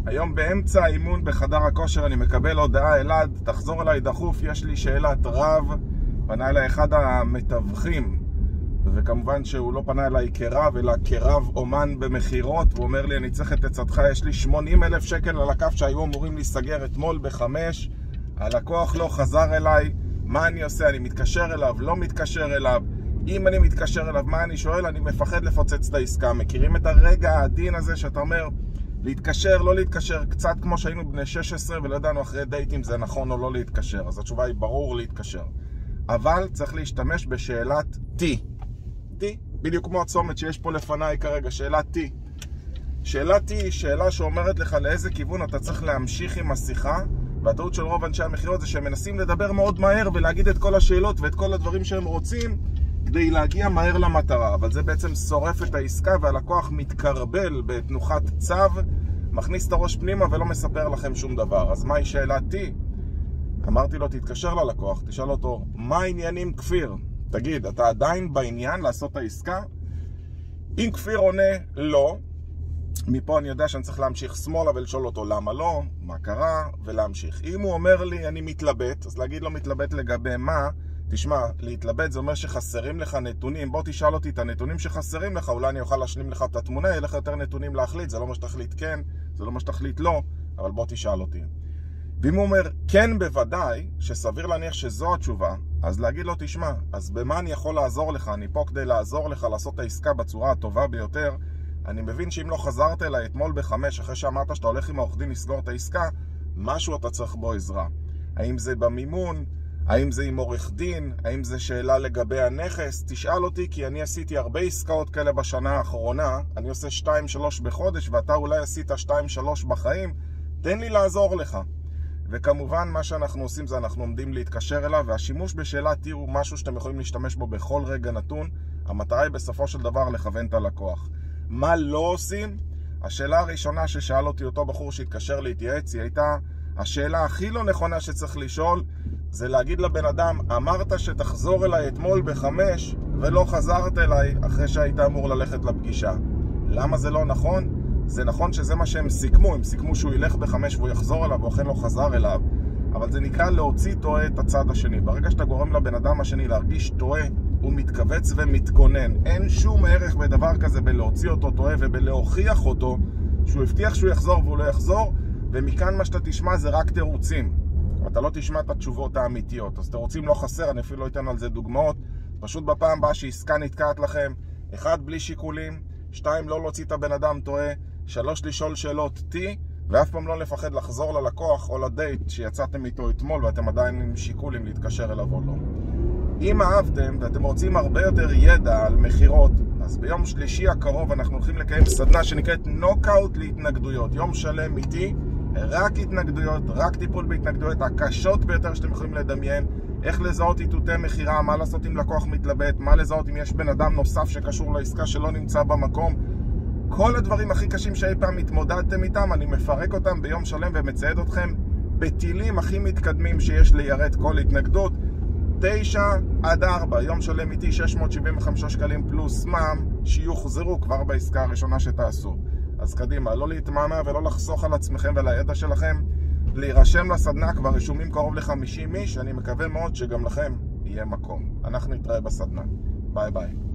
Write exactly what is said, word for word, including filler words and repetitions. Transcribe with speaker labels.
Speaker 1: היום באמצע האימון בחדר הכושר אני מקבל הודעה, אלעד, תחזור אליי דחוף, יש לי שאלת רב. פנה אליי אחד המתווכים, וכמובן שהוא לא פנה אליי כרב, אלא כרב אומן במחירות, והוא אומר לי, אני צריך את עצתך, יש לי שמונים אלף שקל על הכף שהיו אמורים להיסגר אתמול בחמש, הלקוח לא חזר אליי, מה אני עושה? אני מתקשר אליו, לא מתקשר אליו, אם אני מתקשר אליו, מה אני שואל? אני מפחד לפוצץ את העסקה. מכירים את הרגע העדין הזה שאתה אומר, להתקשר, לא להתקשר, קצת כמו שהיינו בני שש עשרה ולא ידענו אחרי דייטים זה נכון או לא להתקשר, אז התשובה היא ברור להתקשר. אבל צריך להשתמש בשאלת T. T, בדיוק כמו הצומת שיש פה לפניי כרגע, שאלת T. שאלת T היא שאלה שאומרת לך לאיזה כיוון אתה צריך להמשיך עם השיחה, והטעות של רוב אנשי המחירות זה שהם מנסים לדבר מאוד מהר ולהגיד את כל השאלות ואת כל הדברים שהם רוצים כדי להגיע מהר למטרה, אבל זה בעצם שורף את העסקה והלקוח מתקרבל בתנוחת צו, מכניס את הראש פנימה ולא מספר לכם שום דבר. אז מהי שאלת T? אמרתי לו, תתקשר ללקוח, תשאל אותו, מה העניינים כפיר? תגיד, אתה עדיין בעניין לעשות את העסקה? אם כפיר עונה לא, מפה אני יודע שאני צריך להמשיך שמאלה ולשאול אותו למה לא, מה קרה, ולהמשיך. אם הוא אומר לי אני מתלבט, אז להגיד לו מתלבט לגבי מה? תשמע, להתלבט זה אומר שחסרים לך נתונים, בוא תשאל אותי את הנתונים שחסרים לך, אולי אני אוכל להשלים לך את התמונה, יהיה לך יותר נתונים להחליט, זה לא מה שתחליט כן, זה לא מה שתחליט לא, אבל בוא תשאל אותי. ואם הוא אומר כן בוודאי, שסביר להניח שזו התשובה, אז להגיד לו תשמע, אז במה אני יכול לעזור לך? אני פה כדי לעזור לך לעשות את העסקה בצורה הטובה ביותר. אני מבין שאם לא חזרת אליי אתמול בחמש, אחרי שאמרת שאתה הולך עם העורך דין לסגור את העסקה, משהו אתה צריך בו עזרה. האם זה במימון? האם זה עם עורך דין? האם זה שאלה לגבי הנכס? תשאל אותי, כי אני עשיתי הרבה עסקאות כאלה בשנה האחרונה. אני עושה שתיים שלוש בחודש, ואתה אולי עשית שתיים שלוש בחיים. תן לי לעזור לך. וכמובן מה שאנחנו עושים זה אנחנו עומדים להתקשר אליו, והשימוש בשאלת T הוא משהו שאתם יכולים להשתמש בו בכל רגע נתון. המטרה היא בסופו של דבר לכוון את הלקוח. מה לא עושים? השאלה הראשונה ששאל אותי אותו בחור שהתקשר להתייעץ, היא הייתה, השאלה הכי לא נכונה שצריך לשאול, זה להגיד לבן אדם, אמרת שתחזור אליי אתמול בחמש, ולא חזרת אליי אחרי שהיית אמור ללכת לפגישה. למה זה לא נכון? זה נכון שזה מה שהם סיכמו, הם סיכמו שהוא ילך בחמש והוא יחזור אליו, ואוכן לא חזר אליו, אבל זה נקרא להוציא טועה את הצד השני. ברגע שאתה גורם לבן אדם השני להרגיש טועה, הוא מתכווץ ומתגונן. אין שום ערך בדבר כזה בלהוציא אותו טועה ובלהוכיח אותו שהוא הבטיח שהוא יחזור והוא לא יחזור, ומכאן מה שאתה תשמע זה רק תירוצים. אתה לא תשמע את התשובות האמיתיות. אז תירוצים לא חסר, אני אפילו לא אתן על זה דוגמאות. פשוט בפעם הבאה שעסקה נתקעת לכם, אחד, בלי שיקולים, שתיים, לא להוציא את הבן אדם טועה, שלוש, לשאול שאלות T, ואף פעם לא לפחד לחזור ללקוח או לדייט שיצאתם איתו אתמול ואתם עדיין עם שיקולים להתקשר אליו או לא. אם אהבתם ואתם רוצים הרבה יותר ידע על מחירות, אז ביום שלישי הקרוב אנחנו הולכים לקיים סדנה שנקראת נוקאוט להתנגדויות. יום שלם איתי, רק התנגדויות, רק טיפול בהתנגדויות הקשות ביותר שאתם יכולים לדמיין. איך לזהות איתותי מחירה, מה לעשות אם לקוח מתלבט, מה לזהות אם יש בן אדם נוסף שקשור לעסקה שלא נמצא במקום. כל הדברים הכי קשים שאי פעם התמודדתם איתם, אני מפרק אותם ביום שלם ומצייד אתכם בטילים הכי מתקדמים שיש ליירט כל התנגדות. תשע עד ארבע, יום שלם איתי, שש מאות שבעים וחמישה שקלים פלוס מע"מ, שיוחזרו כבר בעסקה הראשונה שתעשו. אז קדימה, לא להתמהמה ולא לחסוך על עצמכם ועל הידע שלכם. להירשם לסדנה, כבר רשומים קרוב ל-חמישים איש, אני מקווה מאוד שגם לכם יהיה מקום. אנחנו נתראה בסדנה. ביי ביי.